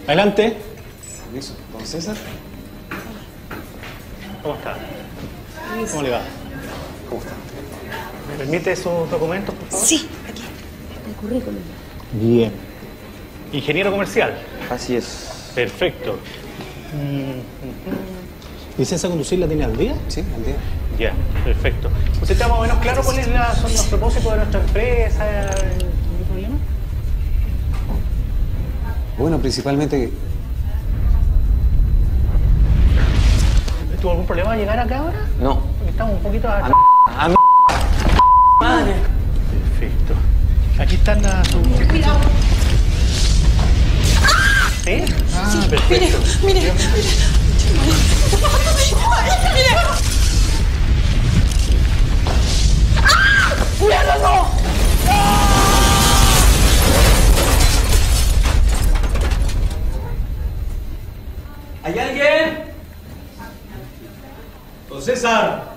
Adelante. Permiso. ¿Don César? ¿Cómo está? ¿Cómo le va? ¿Cómo está? ¿Me permite sus documentos, por favor? Sí, aquí. El currículum. Bien. Ingeniero comercial. Así es. Perfecto. ¿Licencia a conducir la tiene al día? Sí, al día. Ya, perfecto. ¿Usted está más o menos claro cuáles son los propósitos de nuestra empresa? ¿Ningún problema? Bueno, principalmente... ¿Tuvo algún problema al llegar acá ahora? No. Porque estamos un poquito... A madre. Perfecto. Aquí están las... Cuidado. ¿Sí? Ah, perfecto. Mire. Mire. ¡Cuidado! ¿Hay alguien? Don César.